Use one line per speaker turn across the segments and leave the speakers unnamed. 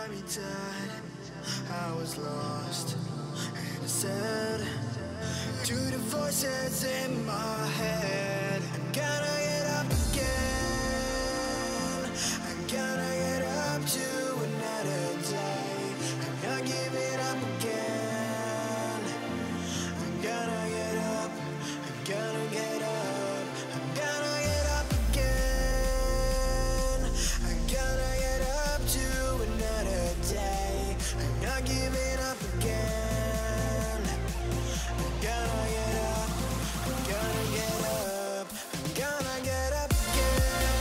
me dead. I was lost and I said to the voices in my head, I'm gonna get up again. I'm gonna get up to another day. I'm not giving up again. I'm gonna get up. I'm gonna get up. I'm gonna get up again. I'm gonna get up to another day. I'm not giving up again. I'm gonna get up. I'm gonna get up. I'm gonna get up again.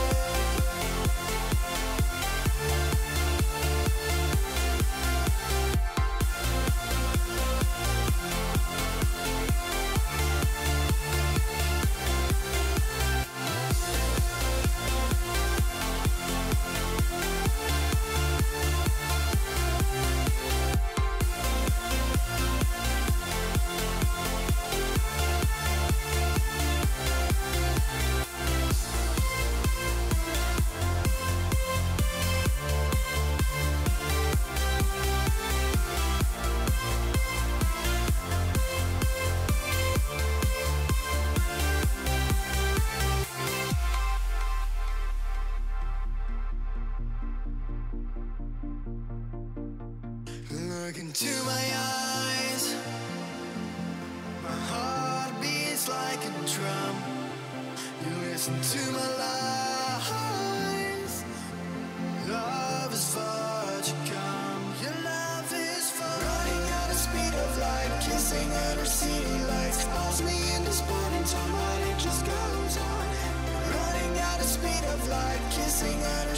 Look into my eyes. My heart beats like a drum. You listen to my lies. Love is far to come. Your love is far. Running at the speed of light, kissing under city lights. Calls me in this morning time, but it just goes on. Running at the speed of light, kissing under